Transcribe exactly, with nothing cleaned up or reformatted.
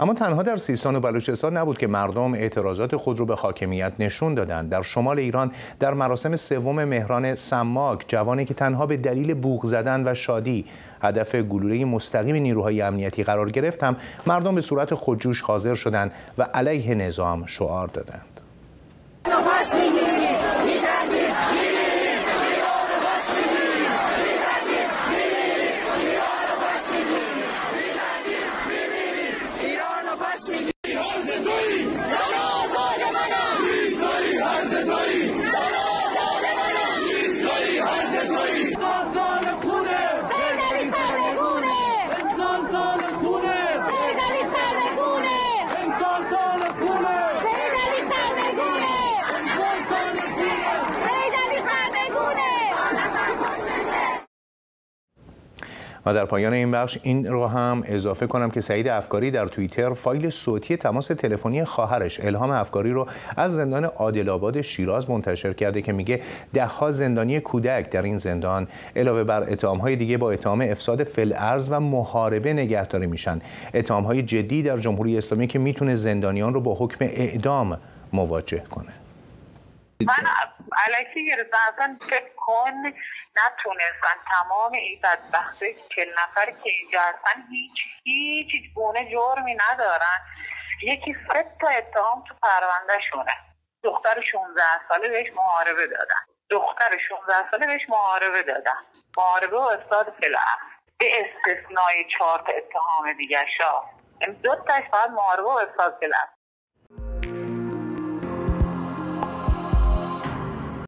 اما تنها در سیستان و بلوچستان نبود که مردم اعتراضات خود رو به حاکمیت نشون دادند. در شمال ایران در مراسم سوم مهران سماک، جوانی که تنها به دلیل بوق زدن و شادی هدف گلوله مستقیم نیروهای امنیتی قرار گرفت، هم مردم به صورت خودجوش حاضر شدند و علیه نظام شعار دادند. و در پایان این بخش این رو هم اضافه کنم که سعید افکاری در توییتر فایل صوتی تماس تلفنی خواهرش الهام افکاری رو از زندان عادل‌آباد شیراز منتشر کرده که میگه ده‌ها زندانی کودک در این زندان علاوه بر اتهام‌های دیگه با اتهام افساد فی‌الارض و محاربه نگهداری میشن. اتهام‌های جدی در جمهوری اسلامی که میتونه زندانیان رو با حکم اعدام مواجه کنه. من الکی گرفتم، اصلا فکر کن نتونستن تمام این بدبخته چل نفر که اینجا هستن هیچ هیچ هیچ گونه جرمی ندارن. یکی سه تا اتهام تو پرونده شونه. دختر شانزده ساله بهش محاربه دادن دختر شانزده ساله بهش محاربه دادن محاربه و افساد فی‌الارض به استثنای چهار تا اتهام دیگه شا دو تاش فقط محاربه و افساد فی‌الارض.